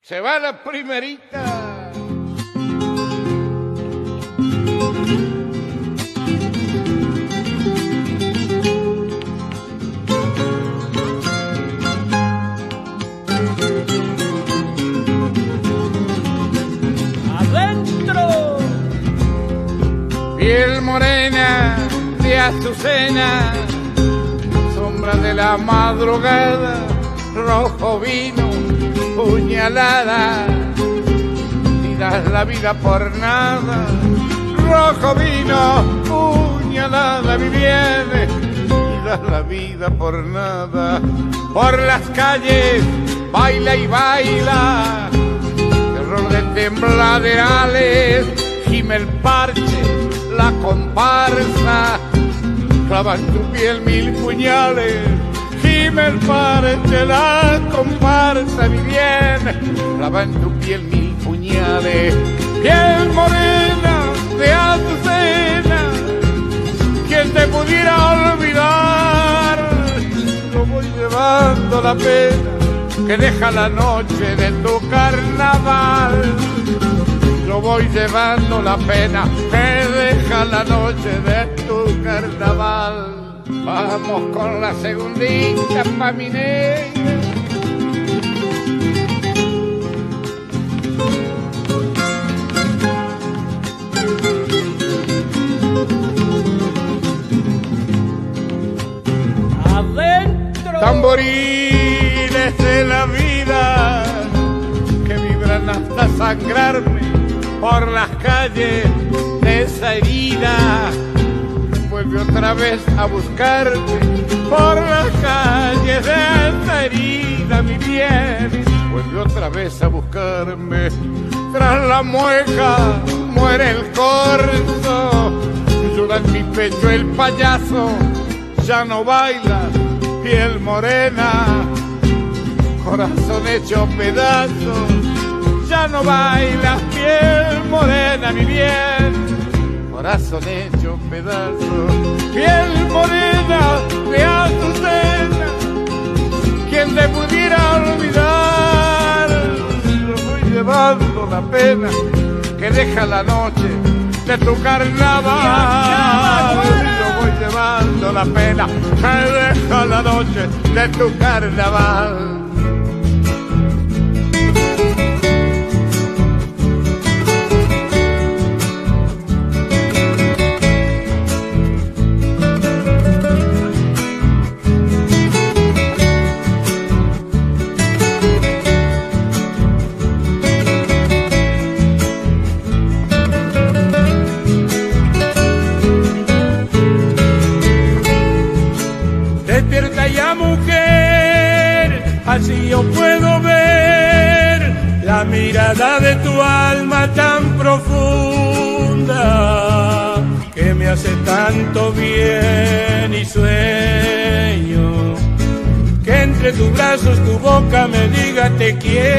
Se va la primerita. ¡Adentro! Piel morena de azucena, sombra de la madrugada, rojo vino, puñalada, y das la vida por nada. Rojo vino, puñalada, mi bien, y das la vida por nada. Por las calles baila y baila, terror de tembladerales, gime el parche, la comparsa, clava en tu piel 1000 puñales. Gime el parche, la comparsa, mi bien, clava en tu piel 1000 puñales. Piel morena de azucena, quien te pudiera olvidar. Lo voy llevando la pena que deja la noche de tu carnaval. Yo voy llevando la pena que deja la noche de tu carnaval. Vamos con la segundita pa' mi negra. ¡Adentro! Tamborines de la vida que vibran hasta sangrarme por las calles de esa herida. Vuelve otra vez a buscarme por las calles de esa herida, mi bien. Vuelve otra vez a buscarme. Tras la mueca muere el corzo, llora en mi pecho el payaso. Ya no baila, piel morena, corazón hecho pedazos. Ya no baila, piel morena, mi bien, corazón hecho pedazos. Piel morena de azucena, quien te pudiera olvidar. Lo voy llevando la pena que deja la noche de tu carnaval. Yo voy llevando la pena que deja la noche de tu carnaval. Despierta ya, mujer, así yo puedo ver la mirada de tu alma tan profunda que me hace tanto bien y sueño que entre tus brazos tu boca me diga te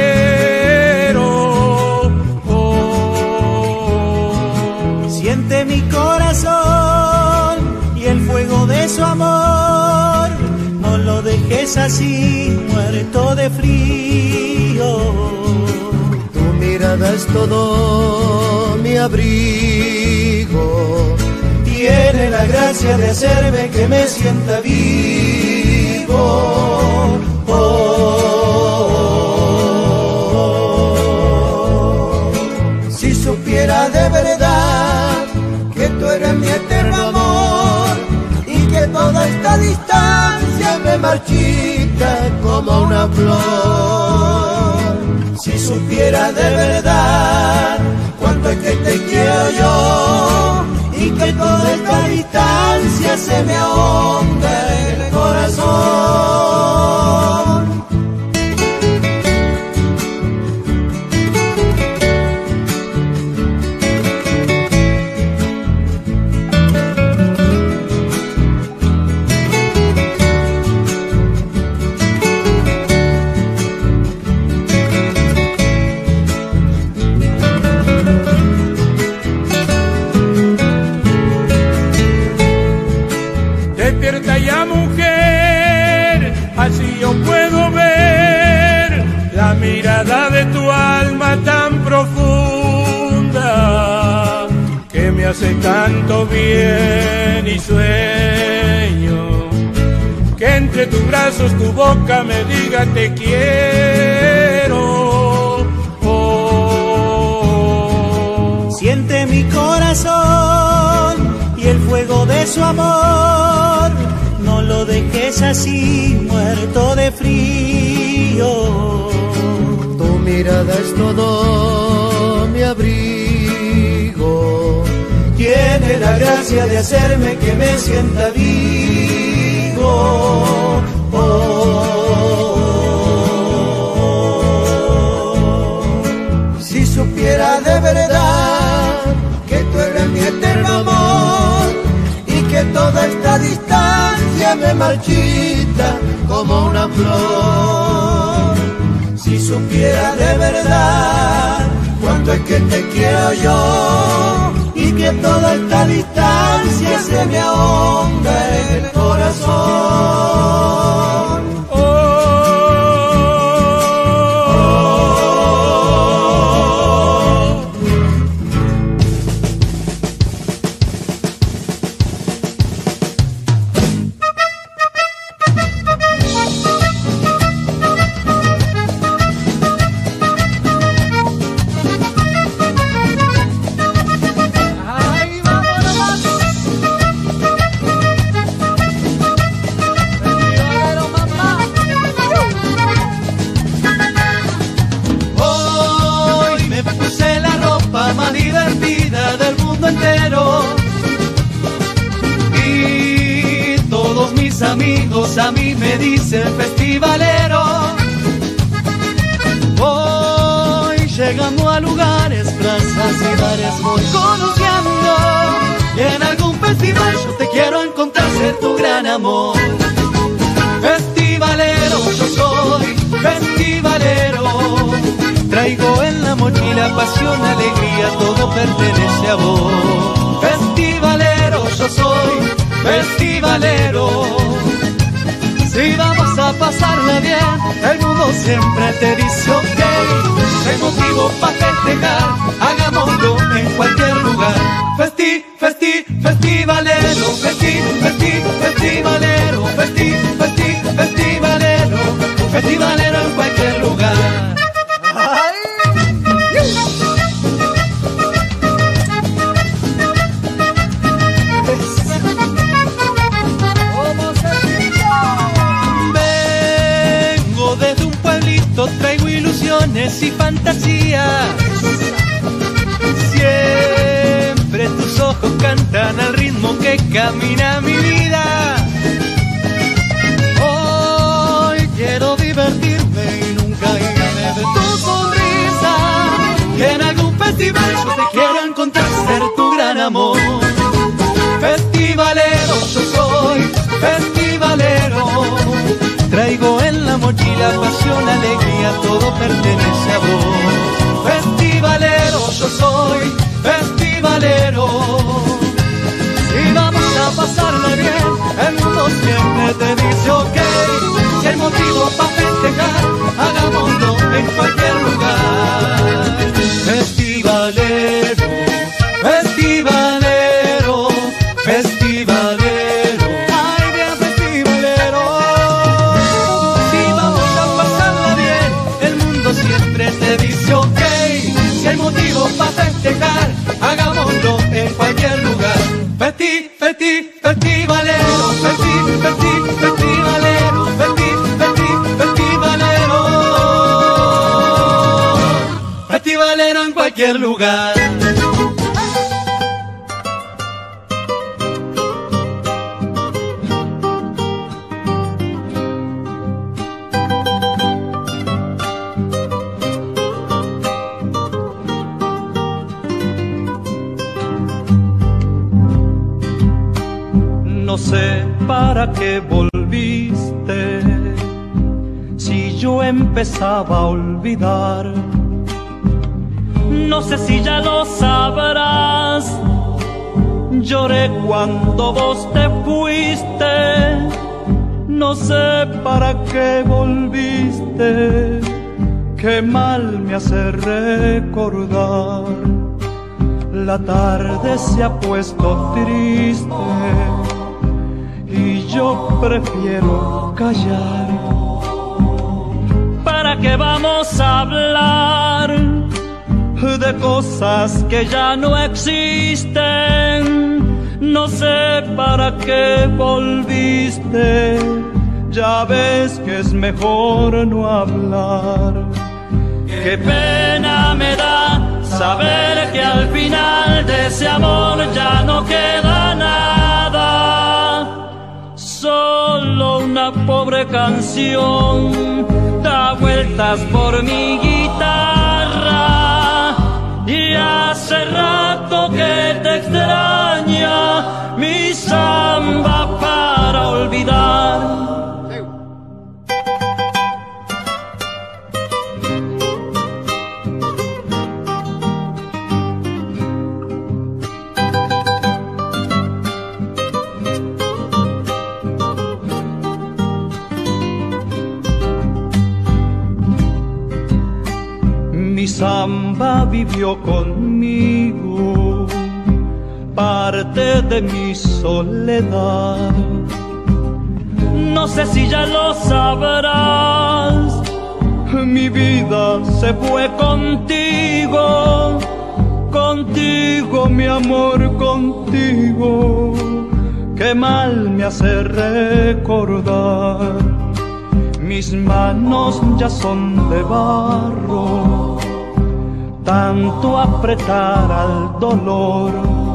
quiero. Oh. Siente mi corazón y el fuego de su amor, no lo dejes así, muerto de frío. Tu mirada es todo mi abrigo, Tiene la gracia de hacerme que me sienta vivo. Oh. Si supiera de verdad que tú eres mi eterno amor y que toda esta distancia me marchita como una flor. Si supiera de verdad cuánto es que te quiero yo y que toda esta distancia se me ahonda en el corazón. hace tanto bien y sueño que entre tus brazos tu boca me diga te quiero. Oh. Siente mi corazón y el fuego de su amor, no lo dejes así muerto de frío. Tu mirada es todo mi abrigo, tiene la gracia de hacerme que me sienta vivo. Si supiera de verdad que tú eres mi eterno amor y que toda esta distancia me marchita como una flor. Si supiera de verdad cuánto es que te quiero yo y que toda esta distancia se me ahonda en el corazón. Amigos a mí me dicen festivalero. Voy llegando a lugares, plazas y bares, voy conociendo. Y en algún festival yo te quiero encontrar, ser tu gran amor. Festivalero yo soy, festivalero. Traigo en la mochila pasión, alegría, todo pertenece a vos. Festivalero yo soy, festivalero. Si vamos a pasarla bien, el mundo siempre te dice ok. Hay motivo para festejar, hagámoslo en cualquier lugar. Festivalero, festivalero, festivalero, festivalero en cualquier lugar. Traigo ilusiones y fantasías. Siempre tus ojos cantan al ritmo que camina mi vida. Hoy quiero divertirme y nunca irme de tu sonrisa. Y en algún festival yo te quiero encontrar, ser tu gran amor. Festivalero yo soy, festivalero. Traigo en la mochila pasión, alegría, todo pertenece a vos. Festivalero yo soy, festivalero. Si vamos a pasarla bien, el mundo siempre te dice ok. Si hay motivo para festejar, hagámoslo en cualquier lugar. Festivalero, festivalero, festivalero. Ay, bien festivalero. Siempre te dice ok. Si hay motivo para festejar, hagámoslo en cualquier lugar. Festivalero, festivalero, festivalero. Festivalero en cualquier lugar. No sé para qué volviste, si yo empezaba a olvidar. No sé si ya lo sabrás, lloré cuando vos te fuiste. No sé para qué volviste, qué mal me hace recordar La tarde se ha puesto triste y yo prefiero callar. ¿Para qué vamos a hablar de cosas que ya no existen? No sé para qué volviste, ya ves que es mejor no hablar. Qué pena me da saber que al final de ese amor ya no queda nada. Solo una pobre canción da vueltas por mi guitarra. Y hace rato que te extraña mi samba para olvidar. Mi samba vivió conmigo, parte de mi soledad. No sé si ya lo sabrás, mi vida se fue contigo, contigo mi amor, contigo. Qué mal me hace recordar, mis manos ya son de barro, tanto apretar al dolor.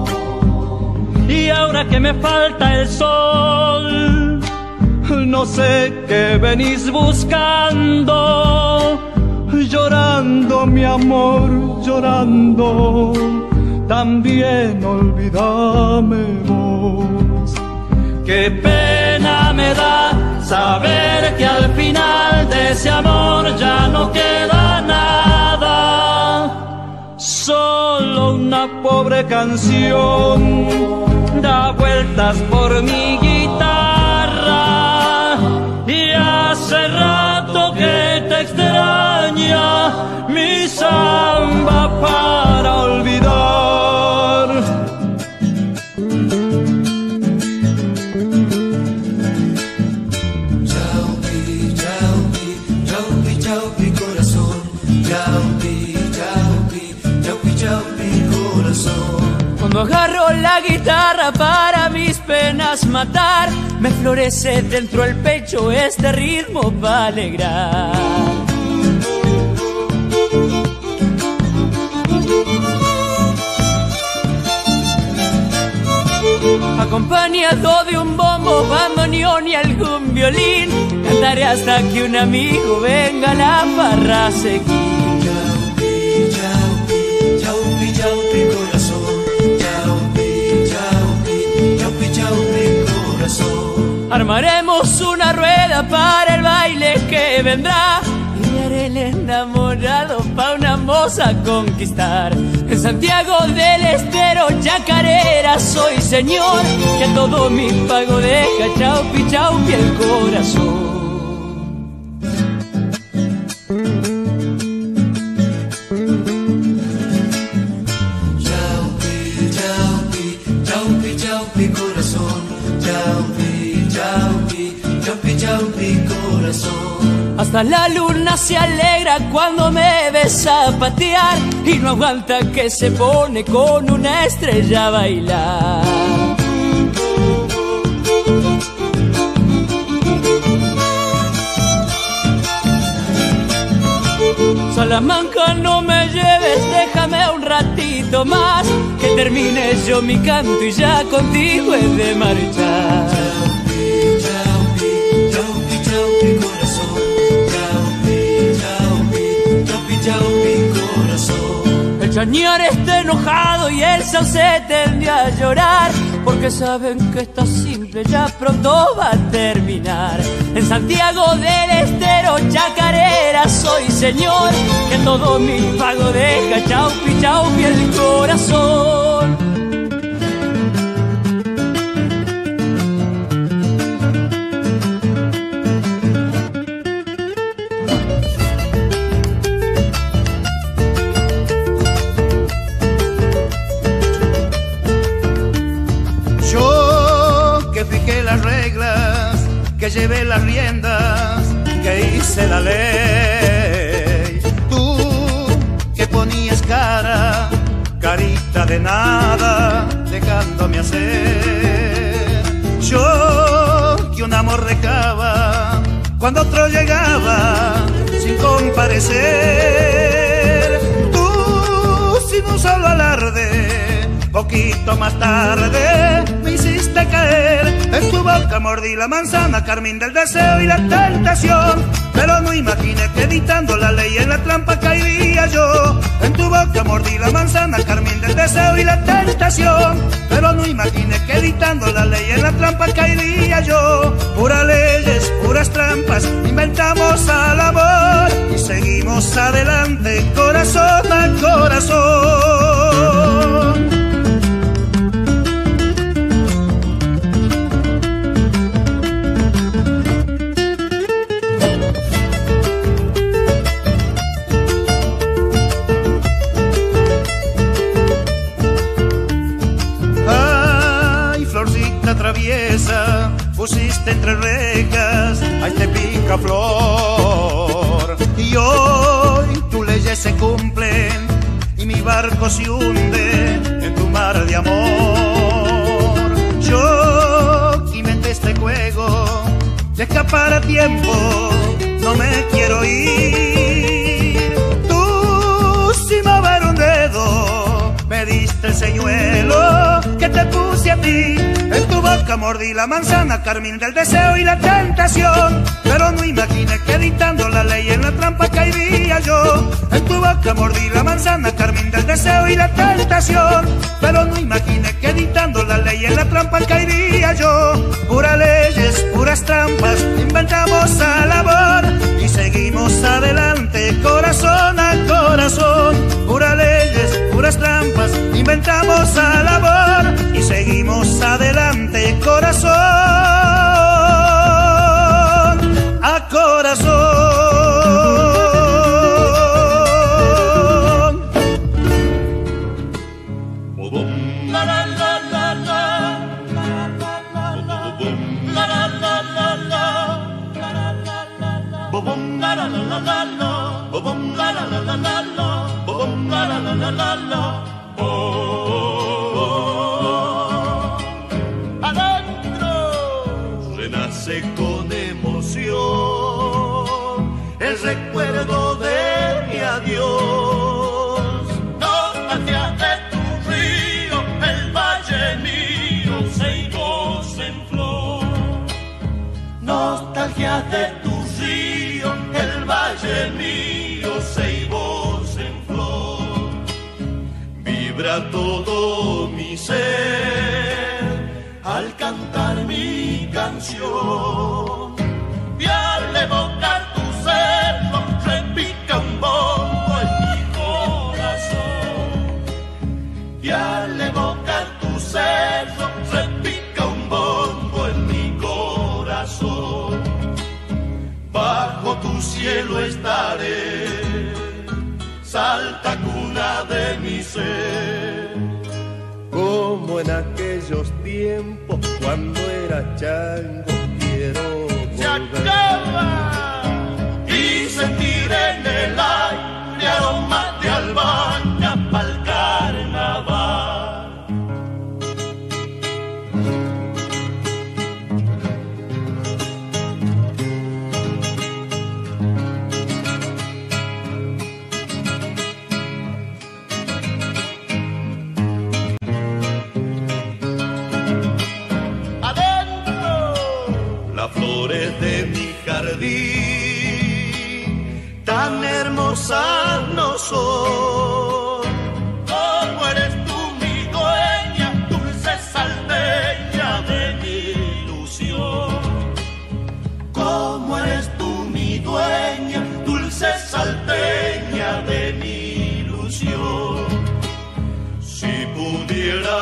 Y ahora que me falta el sol, no sé qué venís buscando. Llorando mi amor, llorando, también olvídame vos. Qué pena me da saber que al final de ese amor ya no queda nada. Solo una pobre canción da vueltas por mi guitarra. Y hace rato que te extraña mi samba para olvidar. Cuando agarro la guitarra para mis penas matar, me florece dentro el pecho este ritmo para alegrar. Acompañado de un bombo, bandoneón y algún violín, cantaré hasta que un amigo venga a la farra a seguir. Armaremos una rueda para el baile que vendrá y le haré el enamorado pa' una moza conquistar. En Santiago del Estero, chacarera soy señor, que a todo mi pago deja chaupi chaupi el corazón. Hasta la luna se alegra cuando me ves zapatear y no aguanta que se pone con una estrella a bailar. Salamanca, no me lleves, déjame un ratito más, que termine yo mi canto y ya contigo he de marchar. El chañar está enojado y el sauce tendió a llorar, porque saben que esta simple ya pronto va a terminar. En Santiago del Estero, chacarera soy señor, que todo mi pago deja chaupi chaupi el corazón. llevé las riendas, que hice la ley. Tú que ponías carita de nada, dejándome hacer. Yo que un amor recaba cuando otro llegaba sin comparecer. Tú sin un solo alarde, poquito más tarde me hiciste caer. En tu boca mordí la manzana, carmín del deseo y la tentación. Pero no imaginé que editando la ley en la trampa caería yo. En tu boca mordí la manzana, carmín del deseo y la tentación. Pero no imaginé que editando la ley en la trampa caería yo. Puras leyes, puras trampas, inventamos al amor y seguimos adelante, corazón a corazón. Traviesa, pusiste entre rejas a este picaflor. Y hoy tus leyes se cumplen y mi barco se hunde en tu mar de amor. Yo inventé este juego de escapar a tiempo, no me quiero ir. Tú sin mover un dedo me diste el señuelo que te puse a ti. En tu boca mordí la manzana, carmín del deseo y la tentación. Pero no imaginé que editando la ley en la trampa caería yo. En tu boca mordí la manzana, carmín del deseo y la tentación. Pero no imaginé que editando la ley en la trampa caería yo. Puras leyes, puras trampas, inventamos al amor y seguimos adelante, corazón a corazón. Puras leyes, puras trampas, inventamos al amor y seguimos adelante, corazón a corazón. La la la la la, la la la la la, la la la la la, la la la la la, la la la la la, la la la la la. Renace con emoción el recuerdo de mi adiós. Nostalgia de tu río, el valle mío, ceibos en flor. Nostalgia de Tu río, el valle mío, ceibos en flor. Vibra todo mi ser Al cantar mi canción, y al evocar tu cerro, repica un bombo en mi corazón. Y al evocar tu cerro, repica un bombo en mi corazón. Bajo tu cielo estaré, salta cuna de mi ser. Como en aquellos tiempos cuando era chango, quiero Se volver. acaba y sentir en el aire aroma de albahaca pa'l carnaval. las flores de mi jardín, tan hermosas no son. Como eres tú mi dueña, dulce salteña de mi ilusión. Como eres tú mi dueña, dulce salteña de mi ilusión. Si pudiera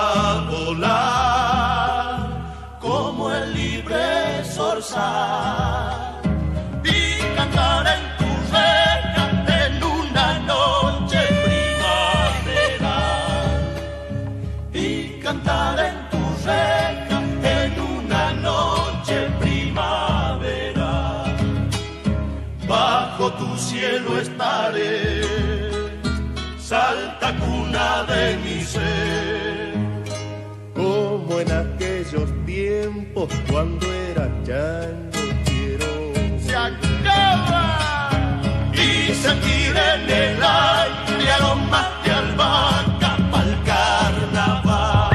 volar Como el libre zorzal y cantar en tu reja en una noche primaveral, y cantar en tu reja en una noche primaveral. tiempos cuando era changochero. Se acaba y se tira en el aire aromas de albahaca pa'l carnaval.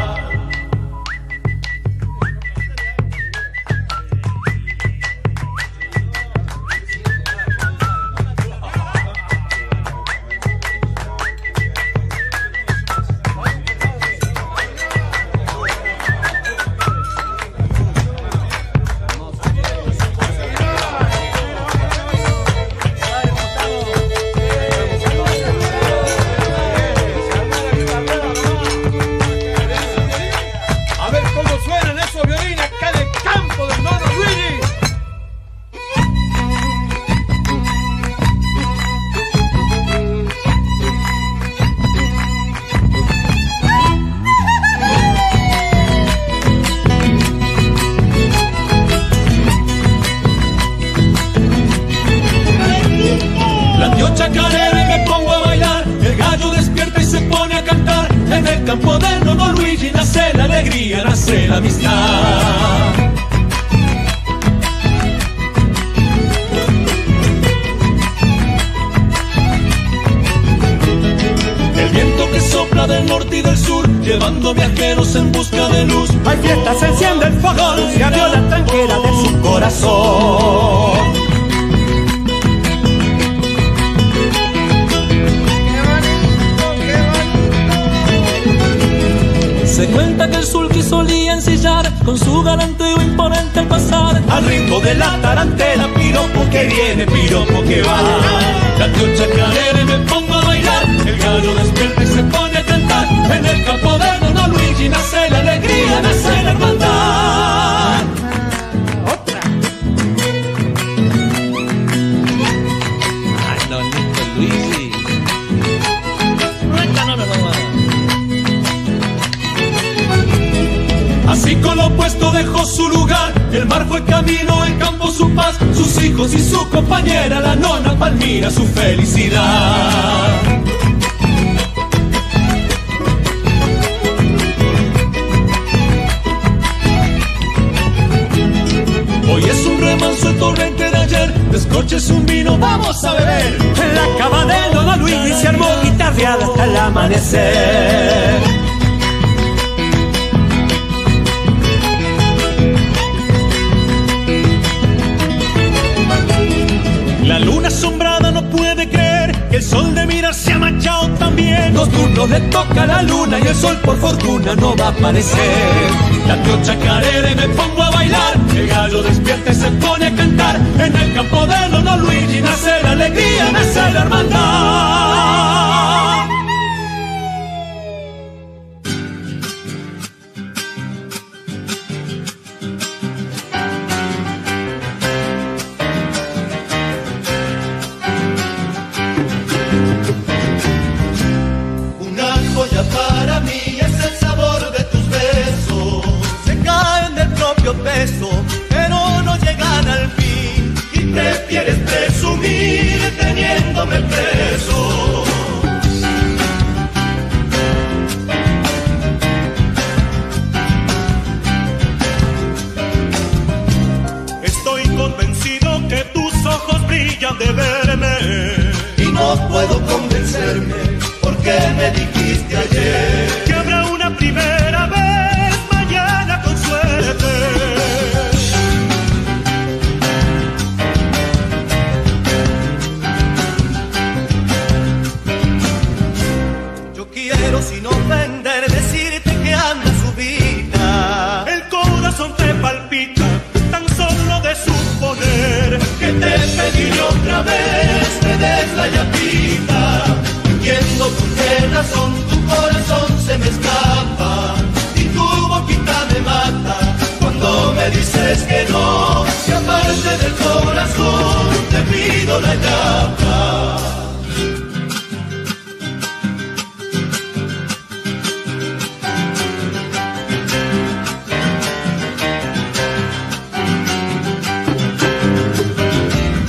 Chacarera y me pongo a bailar, el gallo despierta y se pone a cantar. En el campo del Nono Luigi nace la alegría, nace la amistad. El viento que sopla del norte y del sur, llevando viajeros en busca de luz. Hay fiestas, se enciende el fogón, se abrió la tranquera de su corazón. Se cuenta que el sulky solía ensillar con su galanteo imponente al pasar al ritmo de la tarantela, piropo que viene, piropo que va. La tío chacarera y me pongo a bailar, el gallo despierta y se pone a cantar. En el campo de Nono Luigi nace la alegría, nace la hermandad. Otra. Ay, Nonito Luigi. Así con lo opuesto dejó su lugar, el mar fue camino, el campo su paz, sus hijos y su compañera, la nona Palmira, su felicidad. Hoy es un remanso el torrente de ayer, descorches un vino, vamos a beber. En la cava de Nono Luigi se armó guitarreada hasta el amanecer. La luna asombrada no puede creer que el sol de mirar se ha manchado también. Dos turnos le toca a la luna y el sol por fortuna no va a aparecer. La tío chacarera y me pongo a bailar, el gallo despierta y se pone a cantar. En el campo de Nono Luigi nace la alegría, nace la hermandad. Para mí es el sabor de tus besos. Se caen del propio peso, pero no llegan al fin. Y prefieres presumir teniéndome preso. Estoy convencido que tus ojos brillan de verme. Y no puedo convencerme porque me dijiste ayer que habrá una primera vez mañana con suerte. Yo quiero sin ofender decirte que anda subida. El corazón te palpita tan solo de suponer que te pediré otra vez me des la llatita. Entiendo por qué razón tu corazón se me escapa y tu boquita me mata cuando me dices que no. Si aparte del corazón te pido la llave.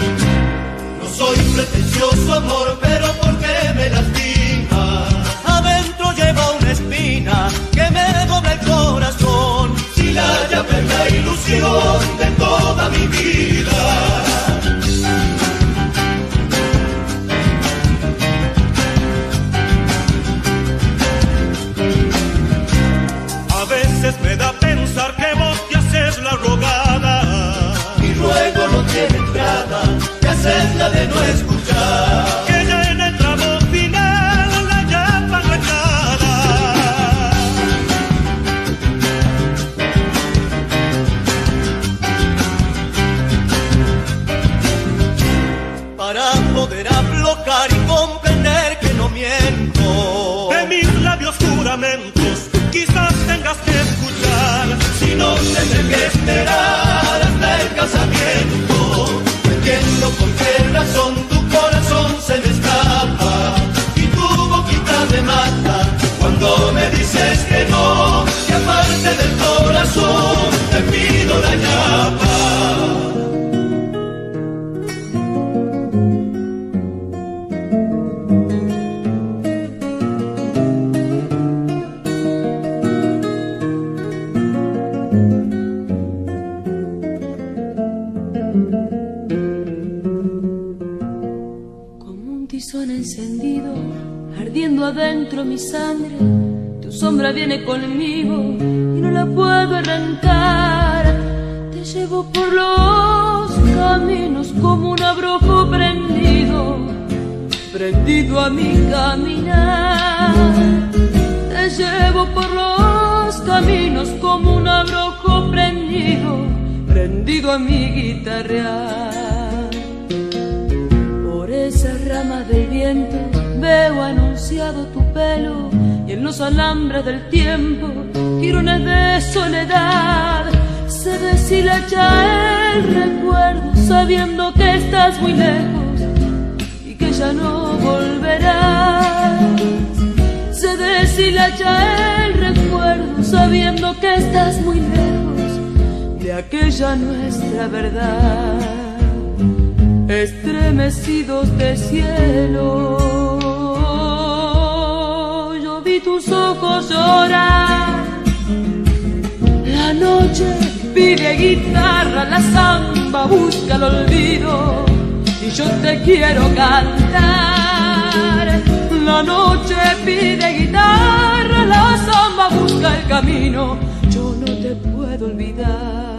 No soy pretencioso, amor, pero ¿por qué me lastimas? A de no escuchar. Que ya en el tramo final la llama rechada. Para poder aflojar y comprender que no miento, De mis labios juramentos quizás tengas que escuchar. si no tendré que esperar hasta el casamiento. No entiendo por qué razón tu corazón se me escapa y tu boquita me mata cuando me dices que no, que aparte del corazón te pido la ñapa. Encendido, ardiendo adentro mi sangre, tu sombra viene conmigo y no la puedo arrancar. Te llevo por los caminos como un abrojo prendido, prendido a mi caminar. Te llevo por los caminos como un abrojo prendido, prendido a mi guitarrear. Por esas ramas del viento veo anunciado tu pelo y en los alambres del tiempo jirones de soledad. Se deshilacha el recuerdo sabiendo que estás muy lejos y que ya no volverás. Se deshilacha el recuerdo sabiendo que estás muy lejos de aquella nuestra verdad. Estremecidos de cielo, yo vi tus ojos llorar. La noche pide guitarra, la samba busca el olvido y yo te quiero cantar. La noche pide guitarra, la samba busca el camino, yo no te puedo olvidar.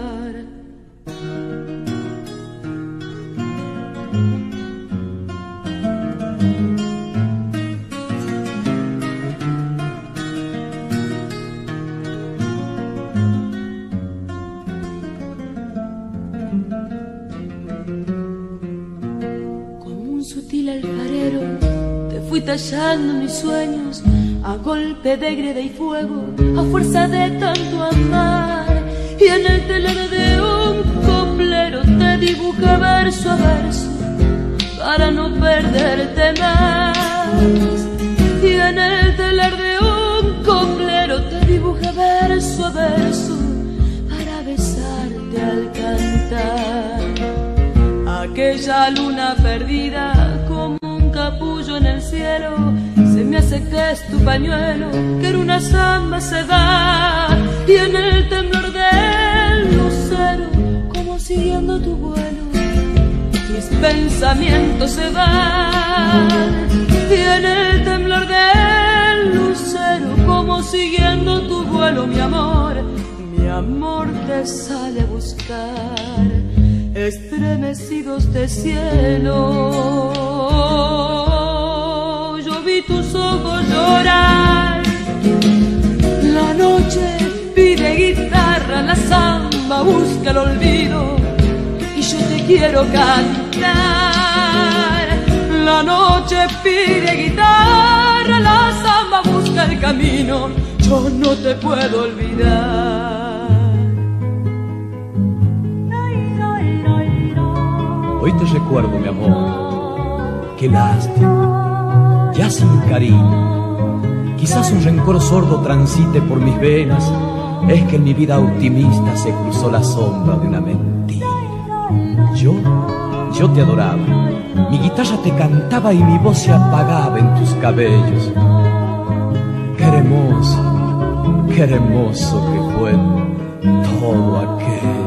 Alfarero, te fui tallando mis sueños a golpe de greda y fuego, a fuerza de tanto amar. Y en el telar de un coplero te dibujé verso a verso para no perderte más. Y en el telar de un coplero te dibujé verso a verso para besarte al cantar. Aquella luna perdida como un capullo en el cielo, se me hace que es tu pañuelo, que en una samba se va. Y en el temblor del lucero, como siguiendo tu vuelo, mis pensamientos se van. Y en el temblor del lucero, como siguiendo tu vuelo, mi amor te sale a buscar. Estremecidos de cielo, yo vi tus ojos llorar. La noche pide guitarra, la samba busca el olvido y yo te quiero cantar. La noche pide guitarra, la samba busca el camino, yo no te puedo olvidar. Hoy te recuerdo, mi amor, qué lástima, ya sin cariño. Quizás un rencor sordo transite por mis venas. Es que en mi vida optimista se cruzó la sombra de una mentira. Yo te adoraba, mi guitarra te cantaba y mi voz se apagaba en tus cabellos. Qué hermoso que fue todo aquello.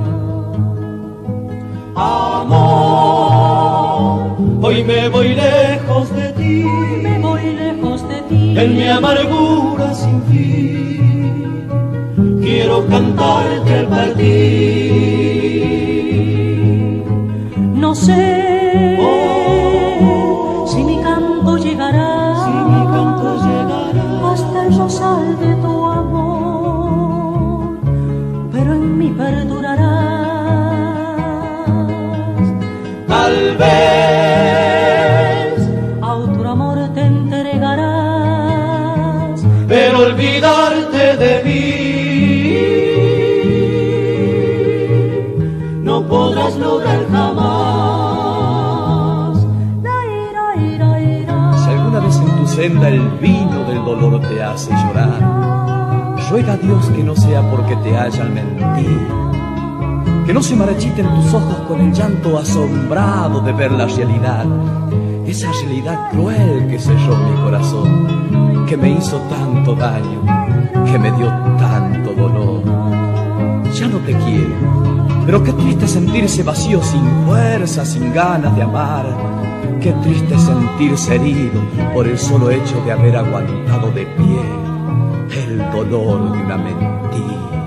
Amor, hoy me voy lejos de ti, en mi amargura sin fin, quiero cantarte al partir. No sé si mi canto llegará, hasta el rosal de tu amor, pero en mí perdurarás. Tal vez a otro amor te entregarás, pero olvidarte de mí no podrás lograr jamás. Si alguna vez en tu senda el vino del dolor te hace llorar, ruega a Dios que no sea porque te hayan mentido, que no se marchiten tus ojos con el llanto asombrado de ver la realidad, esa realidad cruel que selló mi corazón, que me hizo tanto daño, que me dio tanto dolor. Ya no te quiero, pero qué triste sentirse vacío, sin fuerza, sin ganas de amar. Qué triste sentirse herido por el solo hecho de haber aguantado de pie el dolor de una mentira.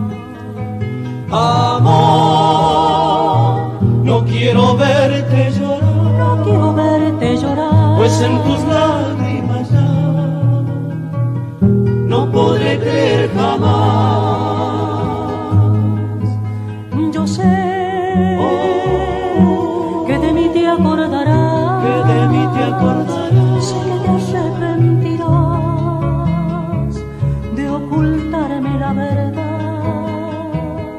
Amor, no quiero verte llorar, pues en tus lágrimas ya no podré creer jamás. Yo sé que de mí te acordarás, sé que te arrepentirás de ocultarme la verdad.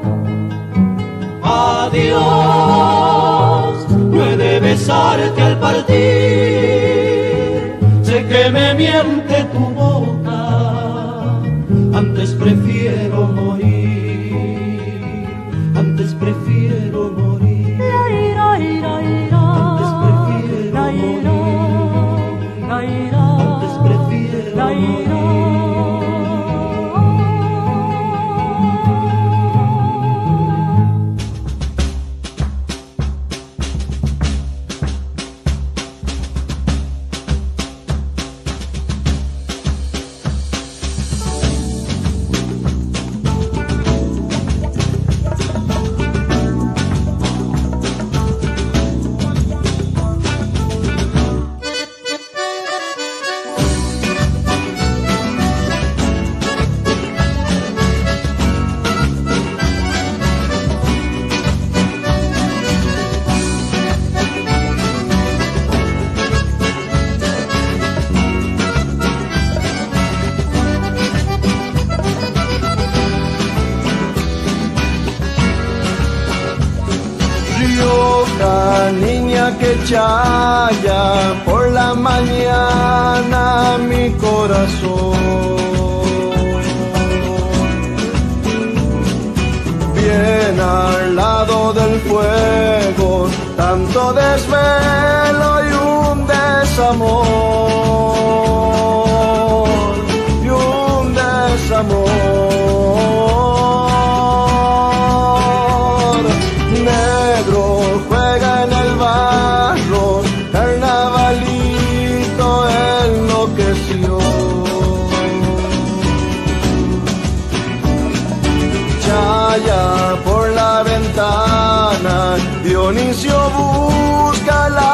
Adiós, no he de besarte al partir, sé que me miente tu boca, antes prefiero morir, antes prefiero morir. Antes prefiero morir. Que chaya por la mañana mi corazón, bien al lado del fuego, tanto desvelo y un desamor, negro juega en el barro, carnavalito enloqueció. Chaya por la ventana, Dionisio busca la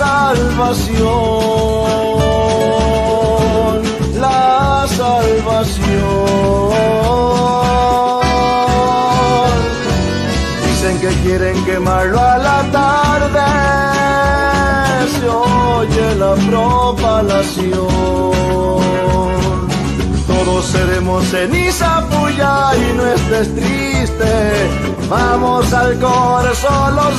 salvación, la salvación. Dicen que quieren quemarlo a la tarde, se oye la propalación. Todos seremos ceniza puya y no estés triste, vamos al corso los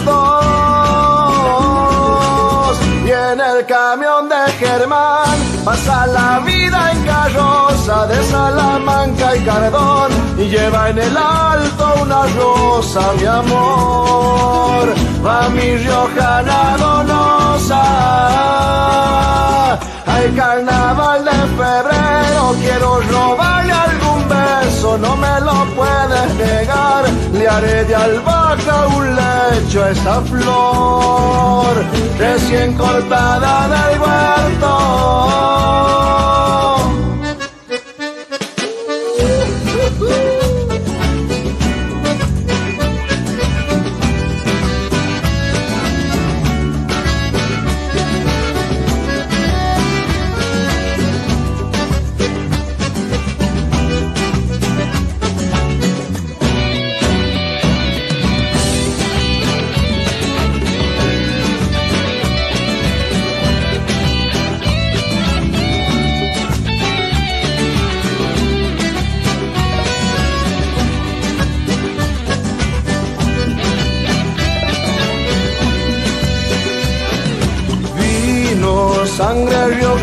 dos. Y en el camión de Germán pasa la vida en carroza de Salamanca y Cardón, y lleva en el alto una rosa, mi amor, va mi riojana donosa. Hay carnaval de febrero, quiero robarle algún beso, no me lo puedes negar, le haré de albahaca un lecho a esa flor recién cortada del huerto.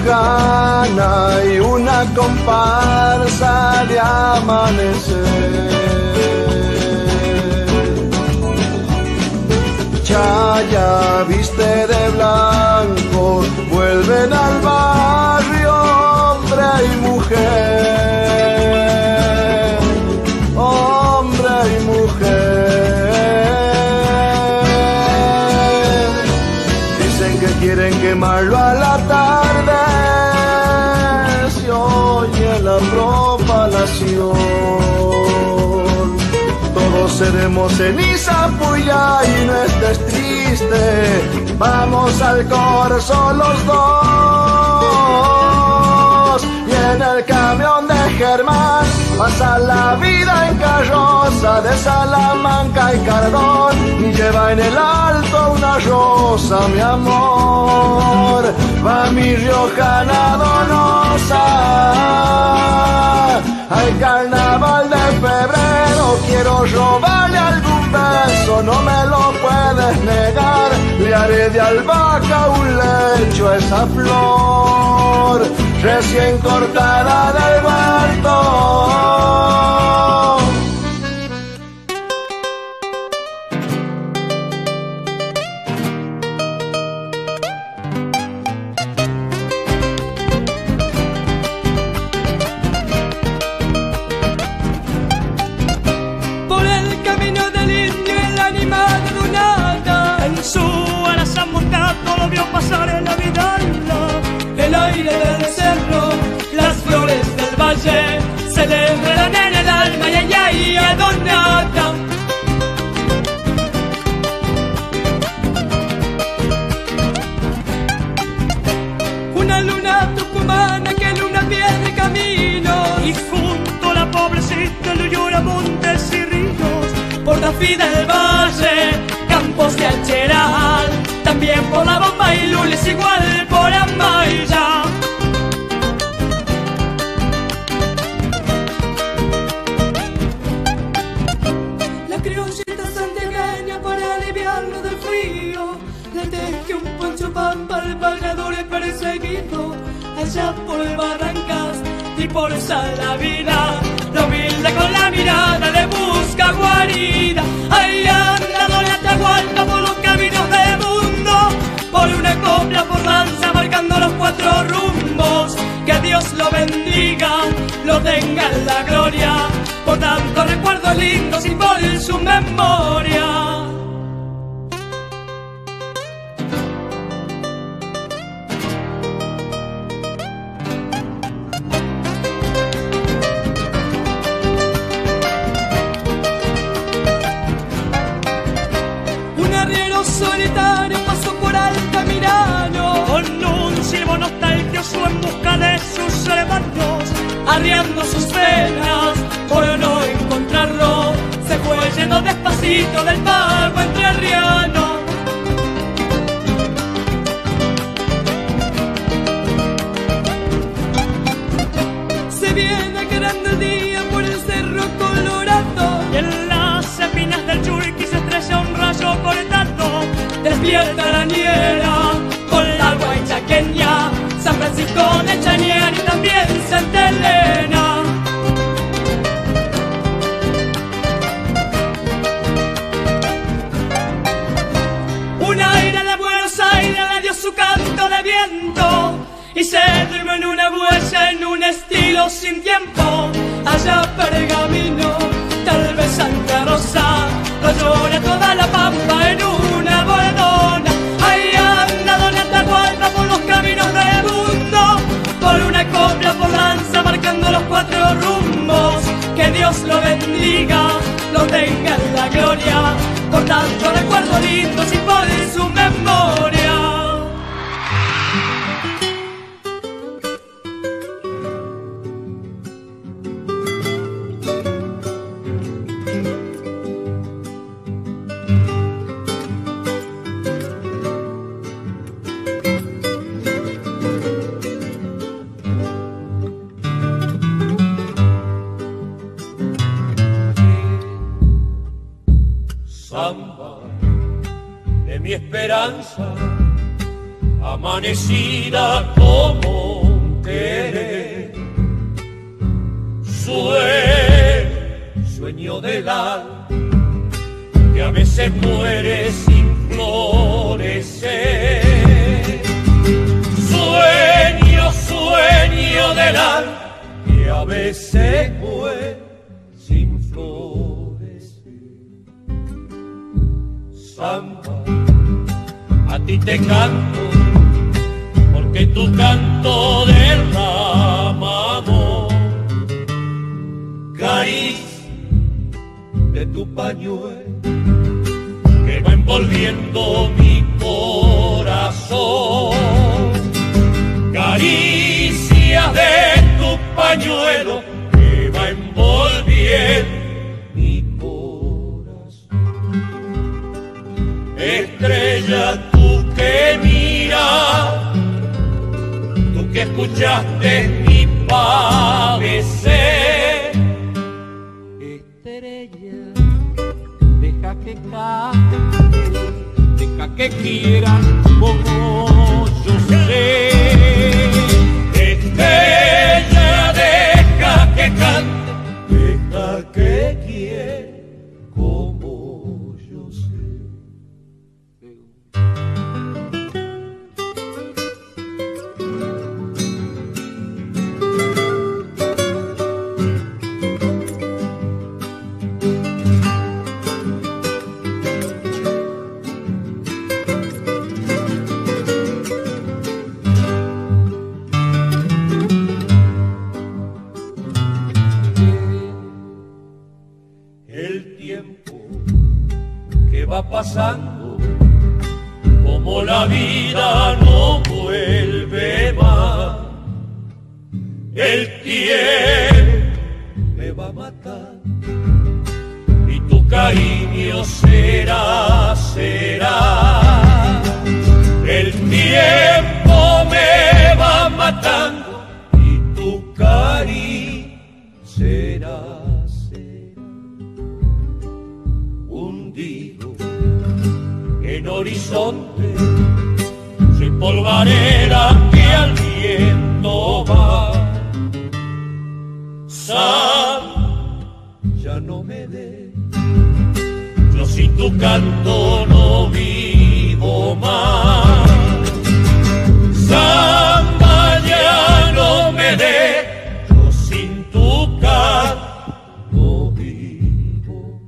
lejana y una comparsa de amanecer. Chaya viste de blanco, vuelven al barrio hombre y mujer, hombre y mujer. Dicen que quieren quemarlo a la tarde, se oye la propalación. Todos seremos ceniza, puya, y no estés triste. Vamos al corso los dos. Y en el camión de Germán pasa la vida en carroza de Salamanca y Cardón. Y lleva en el alto una rosa, mi amor. Va mi riojana donosa al carnaval de febrero. Quiero robarle algún beso, no me lo puedes negar. Le haré de albahaca un lecho a esa flor recién cortada del huerto. Lo vio pasar en la vidala, el aire del cerro, las flores del valle, se le enredan en el alma, y ay, ay, a Donata. Una luna tucumana que luna pierde camino, y junto a la pobrecita lo llora montes y ríos, por la vida del valle, campos de Acheral, también por la bomba y lules, igual por Amaya. La criollita santiagueña, para aliviarlo del frío, le teje un poncho pampa al pagador perseguido, allá por Barrancas y por Salavina. Lo humilde con la mirada le busca guarida. Ahí anda doña Atahualpa por los caminos del mundo, por una copla, por lanza, marcando los cuatro rumbos. Que Dios lo bendiga, lo tenga en la gloria, por tantos recuerdos lindos y por su memoria. Solitario pasó por Altamirano, con un silbo nostalgioso en busca de sus hermanos, arriando sus venas por no encontrarlo, se fue yendo despacito del pago entrerriano. Se viene grande el día por el Cerro Colorado, y en las espinas del Churiqui se estrella un rayo cortado. Despierta la niera con la guaychaqueña, San Francisco de Chañar y también Santa Elena. Un aire de Buenos Aires le dio su canto de viento y se durmió en una huella, en un estilo sin tiempo. Allá Pergamino, tal vez Santa Rosa, lo llora toda la pampa en una bordona. Ahí anda doña Atahualpa por los caminos del mundo, por una copla, por lanza, marcando los cuatro rumbos. Que Dios lo bendiga, lo tenga en la gloria, por tantos recuerdos lindos y por su memoria. Mi esperanza amanecida como del alma que a veces muere sin florecer. Sueño, sueño del alma que a veces muere sin florecer. Samba, a ti te canto porque tu canto derrama amor. Caricia de tu pañuelo que va envolviendo mi corazón. Caricia de tu pañuelo que va envolviendo mi corazón. Estrella, tú que miras, tú que escuchaste mi padecer. Estrella, deja que cante, deja que quieran como yo sé. Estrella, deja que cante, deja que quiera como yo sé. Va pasando, como la vida no vuelve más. El tiempo me va a matar y tu cariño será, será. El tiempo me va matando y tu cariño será. En horizonte soy polvareda que al viento va. Sal, ya no me dé, yo sin tu canto no vivo más. Samba, ya no me dé, yo sin tu canto no vivo.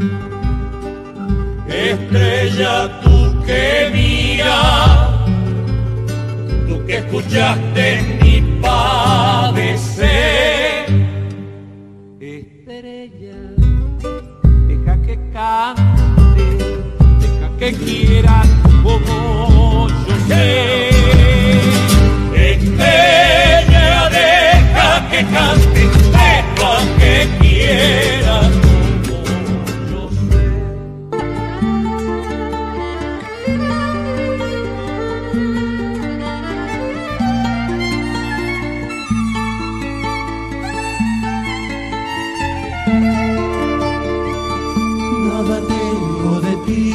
Estrella, tú que miras, tú que escuchaste mi padecer. Estrella, deja que cante, deja que quiera como yo sé. Estrella, deja que cante, deja que quiera. Nada tengo de ti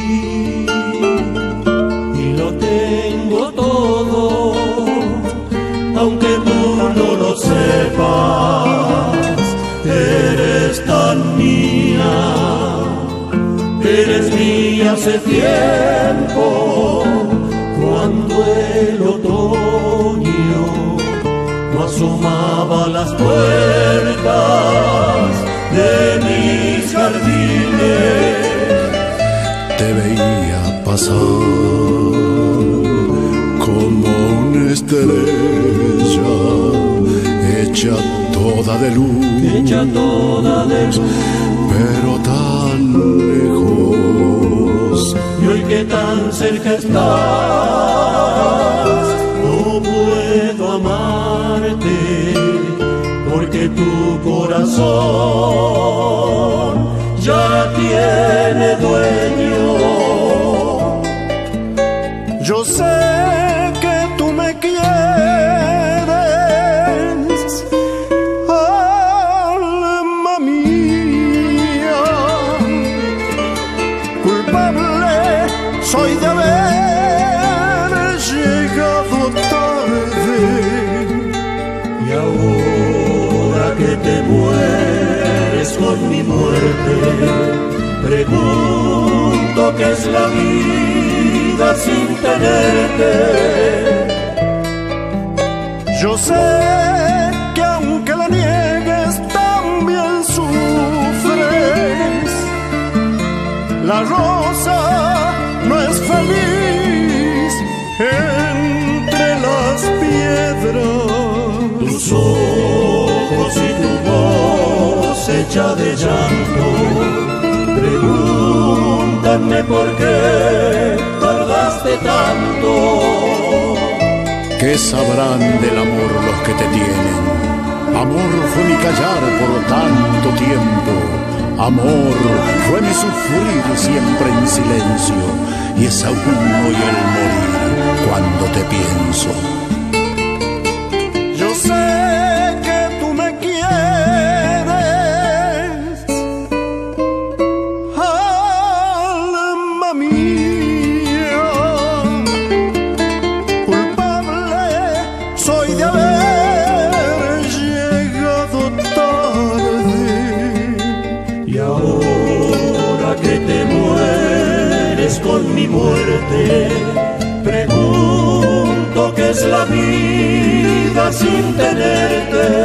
y lo tengo todo, aunque tú no lo sepas. Eres tan mía, eres mía hace tiempo, cuando el otoño no asomaba a las puertas de mis jardines. Te veía pasar como una estrella hecha toda de luz, pero tan lejos. Y hoy que tan cerca estás, no puedo amarte, porque tu corazón ya tiene dueño. Yo sé que tú me quieres, alma mía. Culpable soy de haber llegado tarde. Y ahora que te mueres mueres con mi muerte. Pregunto qué es la vida sin tenerte. Yo sé que aunque la niegues también sufres. La rosa no es feliz entre las piedras. Tus ojos y tu voz hecha de llanto pregúntame por qué tardaste tanto. ¿Qué sabrán del amor los que te tienen? Amor fue mi callar por tanto tiempo. Amor fue mi sufrir siempre en silencio. Y es aún hoy el morir cuando te pienso. Yo sé que tú me quieres, alma mía. Culpable soy de haber llegado tarde. Y ahora que te mueres con mi muerte, pregunto qué es la vida sin tenerte.